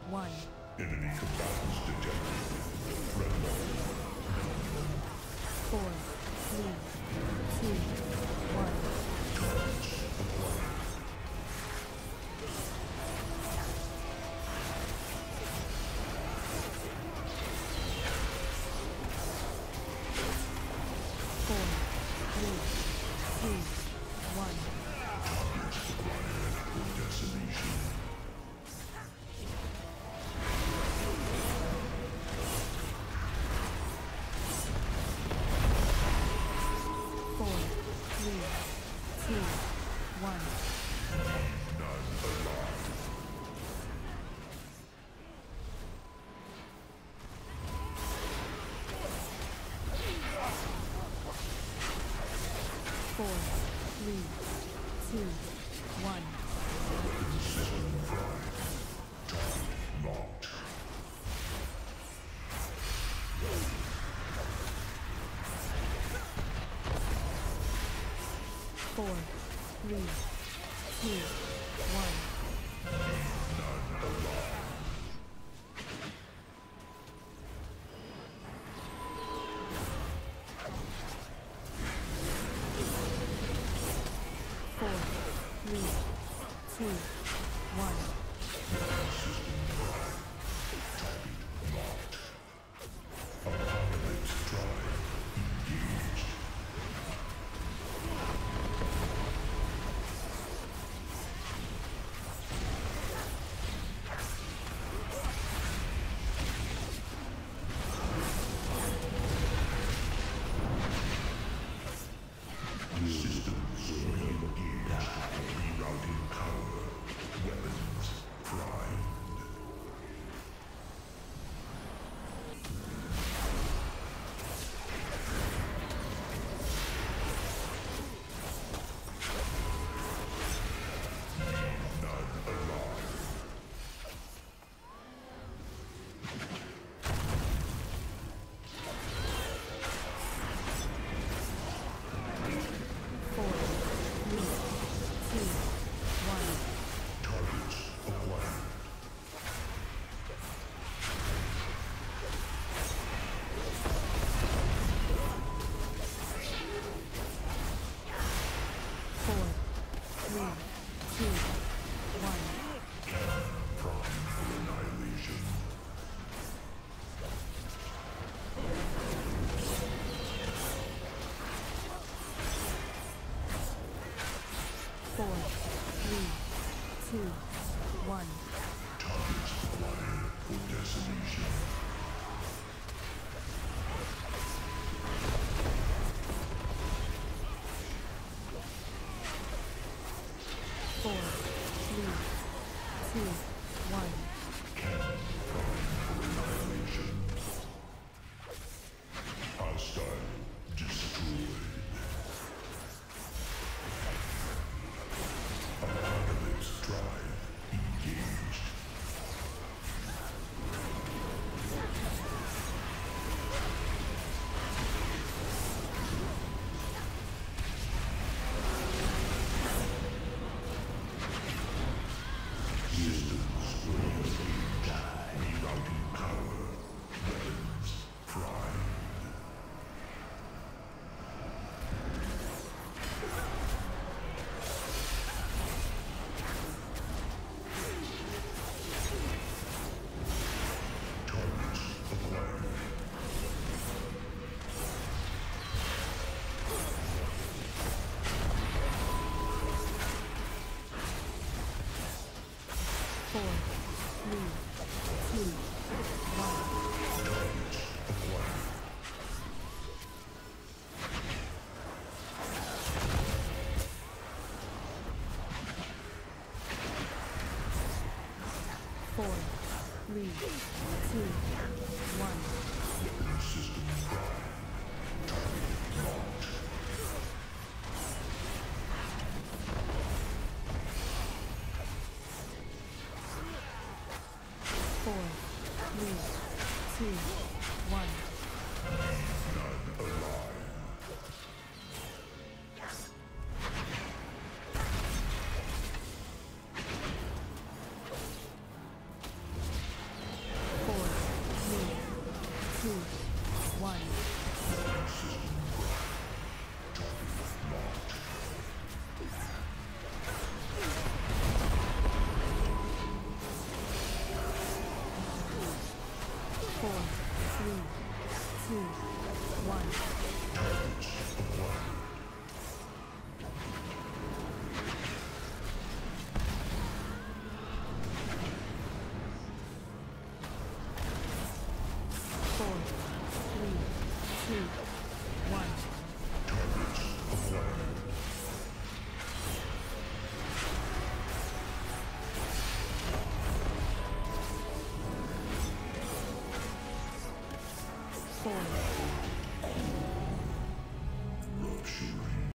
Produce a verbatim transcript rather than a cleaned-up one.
one. Enemy combatants detected. Threat level. Four, three, two, one. Targets acquired. Four, three, two, one. Targets acquired for decimation. Four, three, two, one. None alive. Four, three, two, one. Weapon system prime. Target locked. Four, three, two, one. None alive. Four, three, two, one. System prime. Target locked. Apocalypse drive engaged. Systems re-engaged. Rerouting power. Weapons primed. None alive. Four, three, two, one. Targets acquired. Four, three, two, one. Prime for annihilation. Four, three, two, one. Targets acquired for decimation. Four, three, two, one. Cannon prime for annihilation. Hostile destroyed. Apocalypse drive engaged. Systems re-engaged. Rerouting power. Weapons primed. Targets acquired. Four, three, two, one. Targets acquired. Four, three, two, one. Weapon system prime. Target locked. Four, three, two, one. None alive. one.